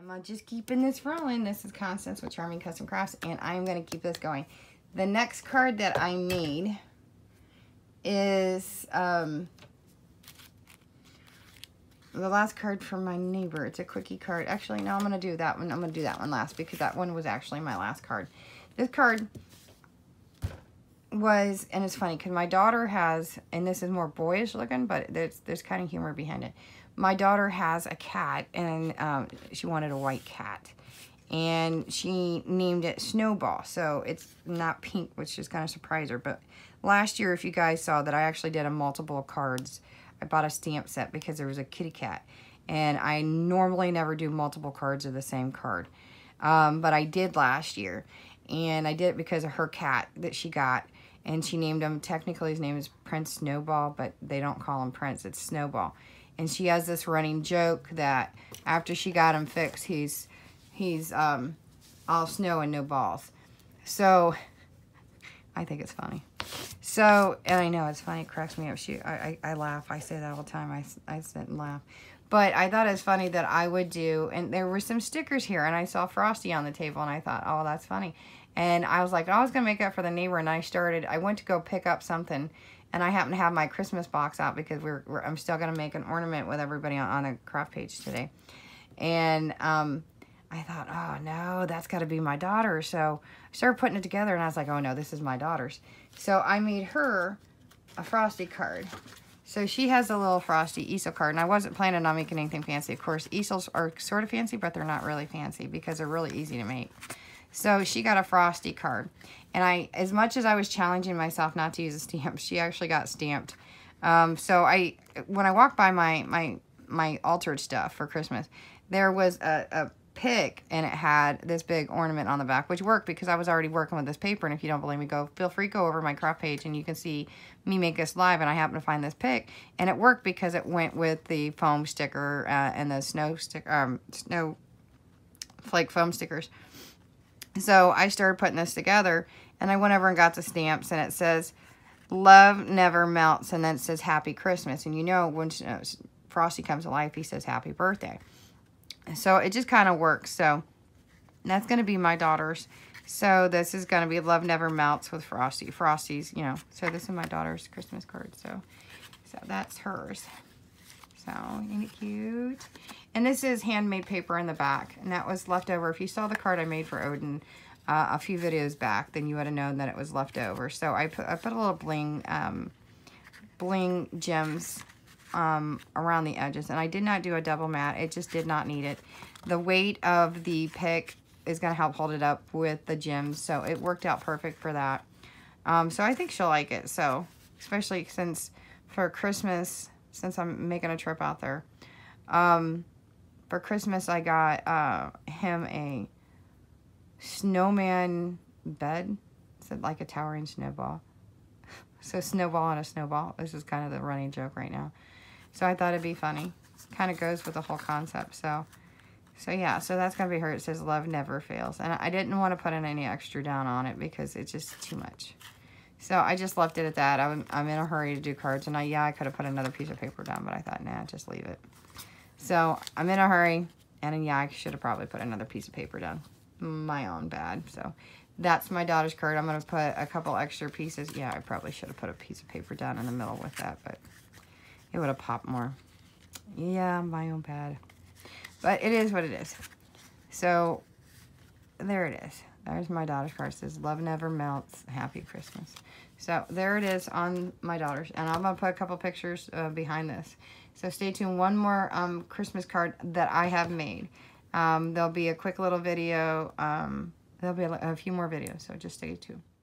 I'm just keeping this rolling. This is Constance with Charming Custom Crafts, and I'm going to keep this going. The next card that I made is the last card from my neighbor. It's a quickie card. Actually, no, I'm going to do that one. I'm going to do that one last because that one was actually my last card. This card was, and it's funny because my daughter has, and this is more boyish looking, but there's kind of humor behind it. My daughter has a cat, and she wanted a white cat, and she named it Snowball. So it's not pink, which is kind of surprised her. But last year, if you guys saw that, I actually did a multiple cards. I bought a stamp set because there was a kitty cat, and I normally never do multiple cards of the same card, but I did last year, and I did it because of her cat that she got. And she named him, technically his name is Prince Snowball, but they don't call him Prince, it's Snowball. And she has this running joke that after she got him fixed, he's all snow and no balls. So, I think it's funny. So, and I know it's funny, it cracks me up. I laugh, I say that all the time, I sit and laugh. But I thought it was funny that I would do, and there were some stickers here, and I saw Frosty on the table, and I thought, oh, that's funny. And I was like, I was going to make it for the neighbor, and I went to go pick up something, and I happened to have my Christmas box out because I'm still going to make an ornament with everybody on the craft page today. And I thought, oh, no, that's got to be my daughter. So I started putting it together, and I was like, oh, no, this is my daughter's. So I made her a Frosty card. So she has a little Frosty easel card, and I wasn't planning on making anything fancy. Of course, easels are sort of fancy, but they're not really fancy because they're really easy to make. So she got a Frosty card, and as much as I was challenging myself not to use a stamp, she actually got stamped. So when I walked by my altered stuff for Christmas, there was a pick, and it had this big ornament on the back, which worked because I was already working with this paper. And if you don't believe me, feel free to go over my craft page, and you can see me make this live. And I happened to find this pick, and it worked because it went with the foam sticker and the snow flake foam stickers. So I started putting this together, and I went over and got the stamps, and it says, "Love never melts," and then it says, "Happy Christmas." And you know, when Frosty comes to life, he says, "Happy birthday." So it just kind of works. So that's going to be my daughter's. So this is going to be "Love Never Melts" with Frosty. Frosty's, you know. So this is my daughter's Christmas card. So that's hers. So, ain't it cute? And this is handmade paper in the back. And that was left over. If you saw the card I made for Odin a few videos back, then you would have known that it was left over. So I put a little bling gems around the edges. And I did not do a double matte. It just did not need it. The weight of the pick is going to help hold it up with the gems. So it worked out perfect for that. So I think she'll like it. So, especially since for Christmas, since I'm making a trip out there. For Christmas, I got him a snowman bed. It's like a towering snowball. So snowball on a snowball. This is kind of the running joke right now. So I thought it'd be funny. Kind of goes with the whole concept. So yeah, so that's going to be her. It says "Love Never Fails." And I didn't want to put in any extra down on it because it's just too much. So I just left it at that. I'm in a hurry to do cards. And I could have put another piece of paper down, but I thought, nah, just leave it. So I'm in a hurry. And I should have probably put another piece of paper down. My own bad. So that's my daughter's card. I'm going to put a couple extra pieces. Yeah, I probably should have put a piece of paper down in the middle with that, but it would have popped more. Yeah, my own bad. But it is what it is. So there it is. There's my daughter's card. It says, "Love Never Melts, Happy Christmas." So there it is on my daughter's. And I'm going to put a couple pictures behind this. So stay tuned. One more Christmas card that I have made. There'll be a quick little video. There'll be a few more videos, so just stay tuned.